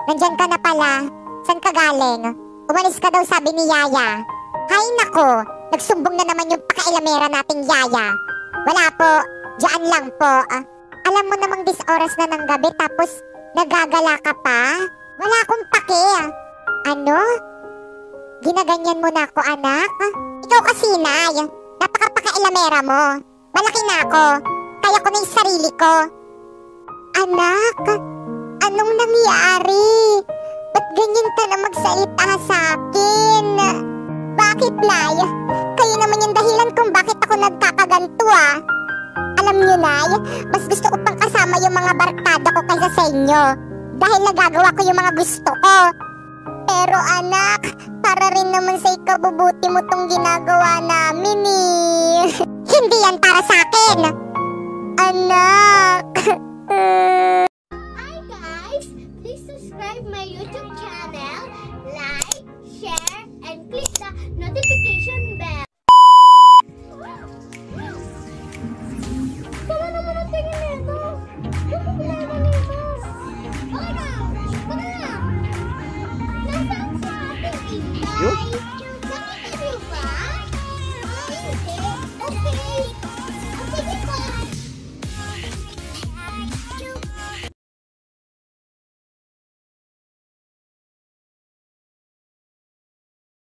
Nandyan ka na pala. Saan ka galing? Umalis ka daw sabi ni Yaya. Hay nako, nagsumbong na naman yung pakailamera nating Yaya. Wala po, diyan lang po. Alam mo namang oras na ng gabi tapos nagagala ka pa? Wala akong pake. Ano? Ginaganyan mo na ako, anak? Ikaw kasi, Nay. Napakapakailamera mo. Malaki na ako. Kaya ko na yung sarili ko. Anak, anong nangyari? Ba't ganyan ka na magsalita sa akin? Bakit, Nay? Kayo naman yung dahilan kung bakit ako nagkakaganto, Alam niyo, Nay, mas gusto ko pang kasama yung mga barkada ko kaysa sa inyo. Dahil nagagawa ko yung mga gusto ko. Pero anak, para rin naman sa ikabubuti mo tong ginagawa namin Hindi yan para sa akin. Anak. Hi guys, please subscribe my YouTube channel, like, share,